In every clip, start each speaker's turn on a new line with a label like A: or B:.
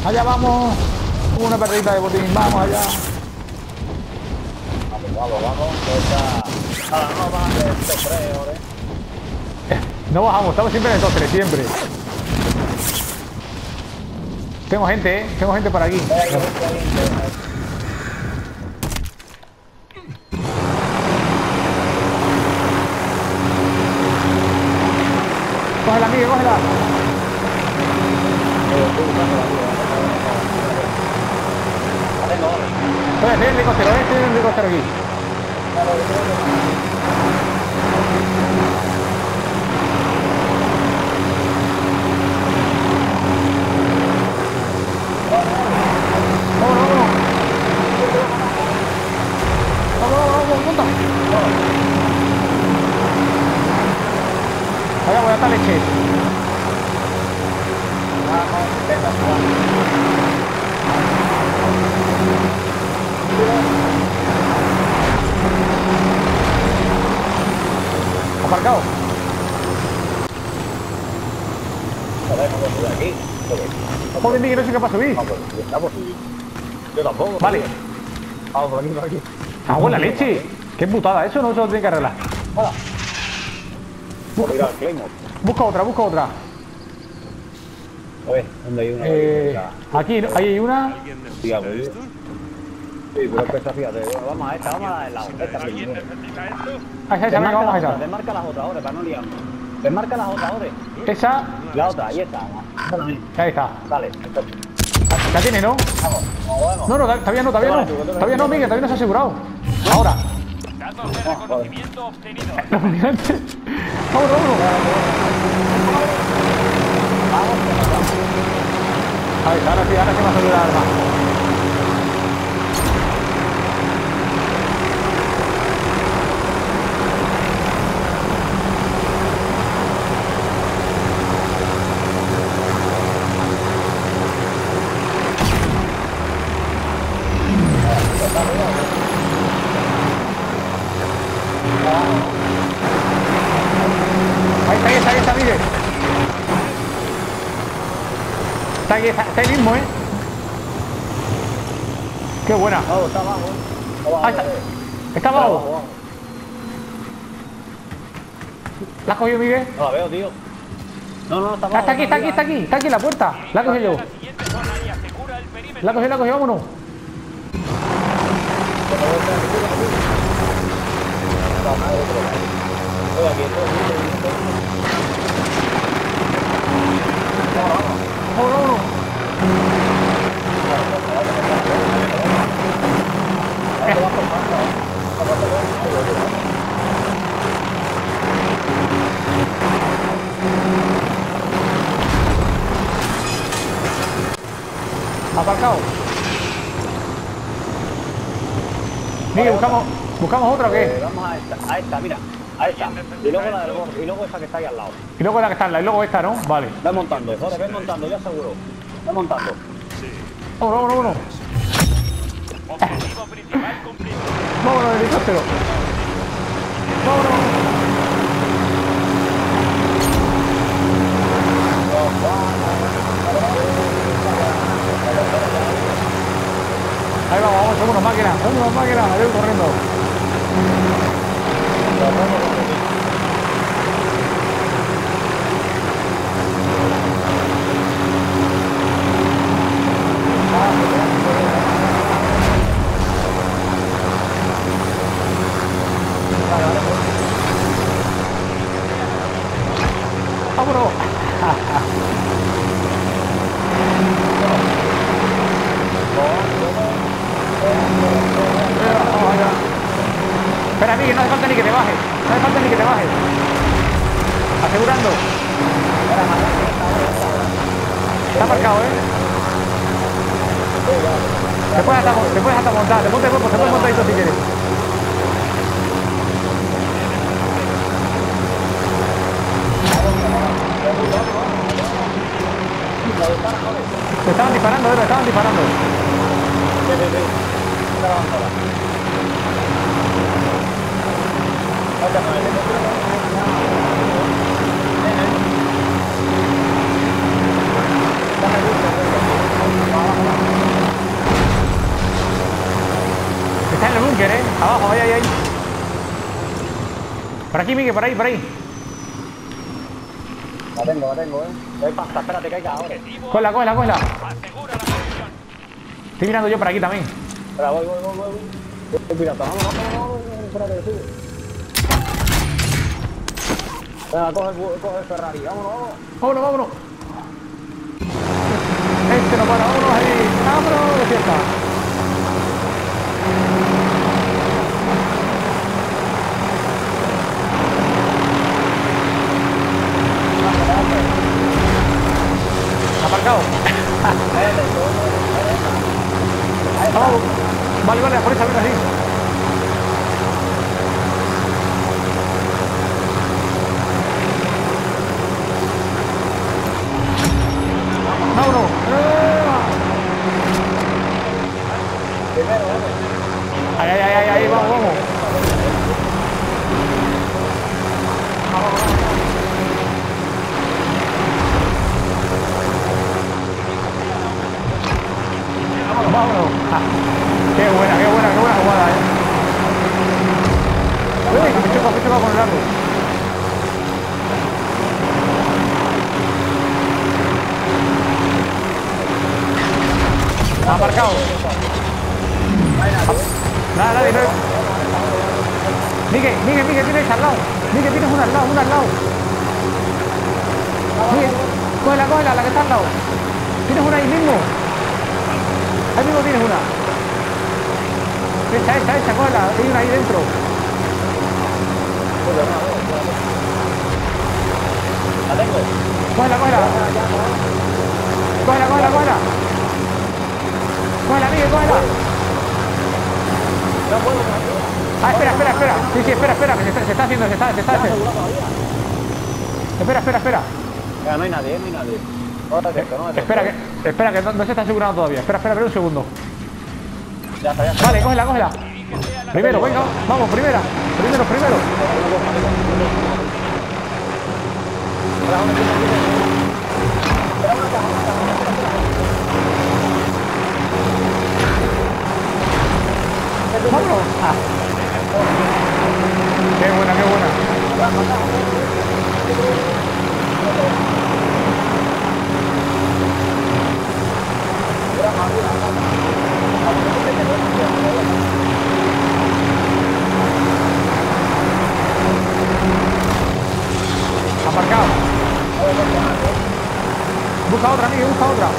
A: Allá vamos. Una perrita de botín. Vamos allá.
B: Vamos. Ahora no van a hacer estos 3 horas.
A: No bajamos, estamos siempre en el 2-3, siempre. Tengo gente, tengo gente por aquí. Cógela, Miguel, cógela. Estoy en el helicóptero, estoy en el helicóptero aquí. Vámonos, monta. Allá voy a estar leche. Aparcado. Joder, Miguel, no sé qué para subir.
B: Yo tampoco.
A: Vale.
B: Vamos por aquí.
A: ¡Agua la leche! ¡Qué putada! Eso no se lo tiene que arreglar.
B: Hola. Mira el Claymore.
A: Busca otra, busca otra.
B: A ver, ¿dónde hay una?
A: Aquí, ahí hay una.
B: Sí, pero es que esta, fíjate. Bueno, vamos a esta, vamos a la del lado. Esta
C: ¿Alguien necesita esto?
A: A esa, venga, vamos a esa.
B: Desmarca las otras ahora, para no liarnos. Desmarca las otras ahora.
A: Esa,
B: La otra, ahí está.
A: ahí está.
B: Dale.
A: La tiene, ¿no?
B: Vamos.
A: No, todavía no. Todavía no, Miguel, todavía no se ha asegurado. Ahora.
C: Datos de reconocimiento obtenidos.
A: Vámonos. A ver, ahora sí me ha salido la arma. Ahí está, Miguel. Está ahí mismo, ¿eh? Qué buena.
B: No, está abajo.
A: Ahí está. Está abajo. ¿La has cogido, Miguel?
B: No la veo, tío. No, está abajo.
A: Está aquí en la puerta. La cogí yo.
C: La siguiente zona y asegura el perímetro.
A: La cogí, vámonos. Vámonos. Aparcado. Miguel, ¿buscamos otra o qué?
B: Vamos a esta, mira. A esta. Y luego la del borde. Y luego esa que está ahí al lado.
A: Y luego la que está, y luego esta, ¿no? Vale.
B: Ven montando, Jorge, ven montando, ya seguro. Ven montando.
A: Vámonos.
C: Objetivo principal cumplido.
A: Vámonos, helicóptero. Vámonos. Ahí vamos, somos unas máquinas, ahí voy corriendo. Vámonos. Espera, Miguel, no hace falta ni que te bajes. Asegurando. Está marcado, ¿eh? Te puedes hasta montar. Te puedes montar esto si quieres. Te estaban disparando. Abajo, ahí, ahí, ahí. Por aquí, Miguel, por ahí, por ahí.
B: La tengo, pasta, espérate que caiga ahora.
C: Objetivo.
A: Cógela, cógela, cógela.
C: Asegura la posición.
A: Estoy mirando yo por aquí también.
B: Espera, voy. Pirata, vamos, espérate, sube. Venga, coge el Ferrari, vámonos.
A: Vámonos, vámonos. Este no para, vámonos ahí. Vámonos de fiesta. Aparcado. Vamos. Vale, vale, por esa vez así. Vámonos. Ahí, ahí, ahí, ahí, vamos, vamos. Vámonos. Ah, qué buena jugada, Uy, que me choca con el árbol. Aparcado. Nada, nadie, no. Miguel, tienes al lado. Miguel, tienes una al lado, Miguel, cógela, la que está al lado. Tienes una ahí mismo. Ahí mismo tienes una. Esa, cógela, hay una ahí dentro.
B: La tengo.
A: Cógela. Cógela, Miguel, cógela.
B: No puedo,
A: Ah, espera. Sí, espera, que se está haciendo. Espera.
B: Venga, no hay nadie. No te acerco,
A: Espera, que no se está asegurando todavía. Espera un segundo.
B: Ya está.
A: Vale, cógela. Primero, venga, vamos, primero. Vámonos. Ah. Qué buena. Aparcado. Busca otra, Miguel,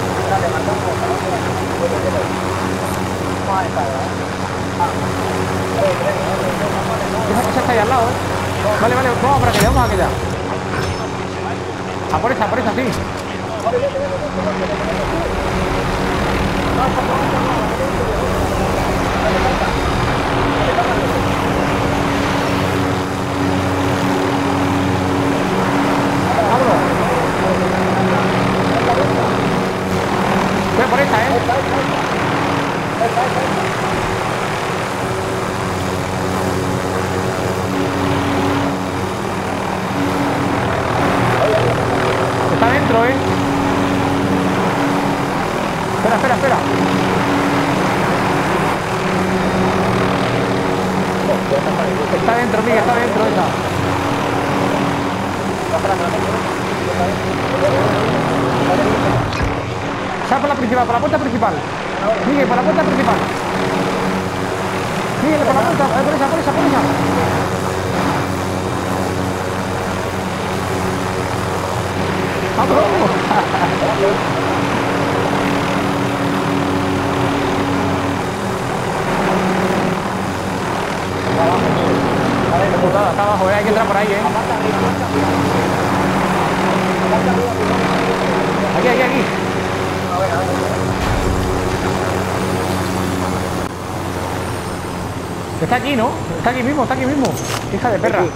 A: Esa está ahí al lado, Vale, vamos para aquella, A por esa, sí. Vámonos. Voy por esa, Está dentro, Espera. Está dentro, Miguel, esa. Sal por la principal, por la puerta principal. Miguel, por la puerta principal. Miguel, por la puerta, por esa. ¡Vamos! Está abajo, hay que entrar por ahí, Aquí. Está aquí, ¿no? Está aquí mismo. Hija de perra.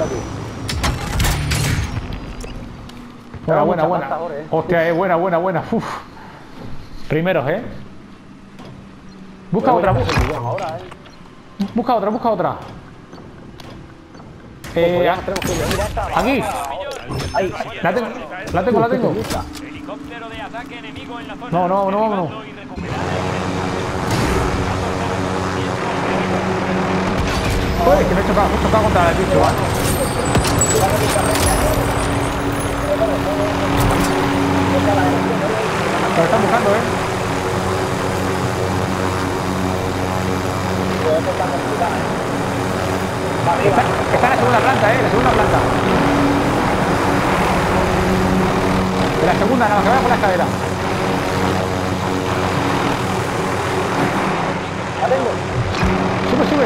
A: Buena. Hostia, buena. Uf. Primeros, Busca otra. Busca otra. Aquí. La tengo.
C: Helicóptero de ataque enemigo en la zona.
A: No.
C: Derribando y recuperando.
A: Es que me he chocado contra el bicho, ¿vale? Lo están buscando, Está en la segunda planta, la segunda planta. De la segunda, nada más que vaya por la escalera.
B: La tengo.
A: Sube, sube.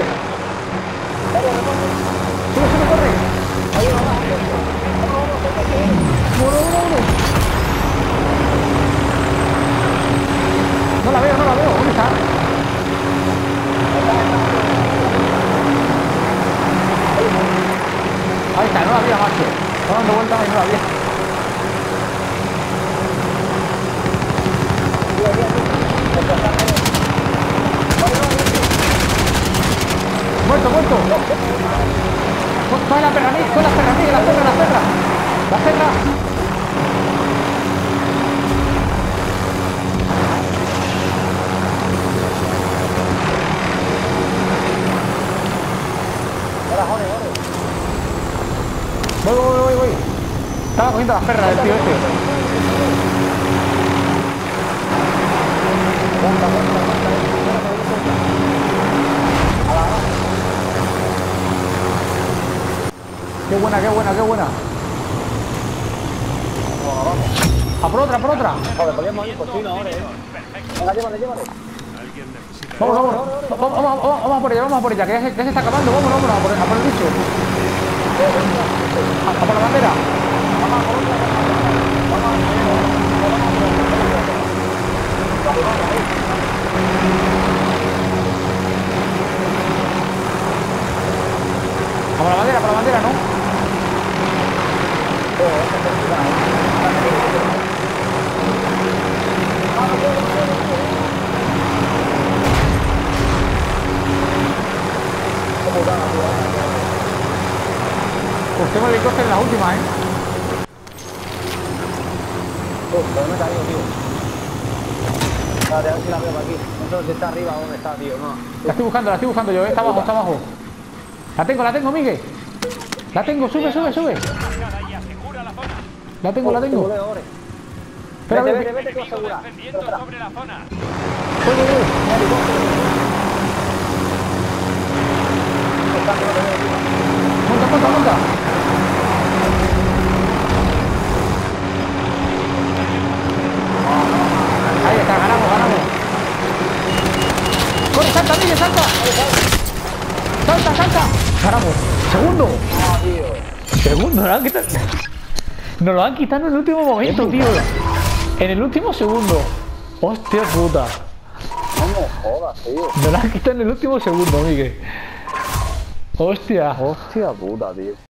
A: Sube, sube, corre. Uno. No la veo. ¿Dónde está? Ahí está, no la había, macho. Está dando vueltas y no la había. Muerto. Coge la perra, Miguel, la perra. Voy. Estaba cogiendo las perras del tío este. Qué buena. A por otra.
B: Joder, podríamos ir por chino ahora, Venga, llévale.
A: Vamos a por ella, que ya se está acabando. Vámonos a por el bicho. A por la bandera. A por la bandera, ¿no? Pues tengo el helicóptero en la última,
B: Pero me he caído, tío. Vale, a ver si la veo por aquí. No sé si está arriba o dónde está, tío. No.
A: La estoy buscando yo, está abajo. La tengo, Miguel. La tengo, sube. La tengo. Espera,
B: vete, que lo asegura.
C: Descendiendo sobre la zona.
A: Monta. Ahí está, ganamos. Corre, salta, Miguel, salta. Salta. Ganamos. Segundo, nos lo han quitado en el último momento, tío. En el último segundo. Hostia puta.
B: No me jodas, tío.
A: Nos lo han quitado en el último segundo, Miguel. Hostia
B: puta, tío.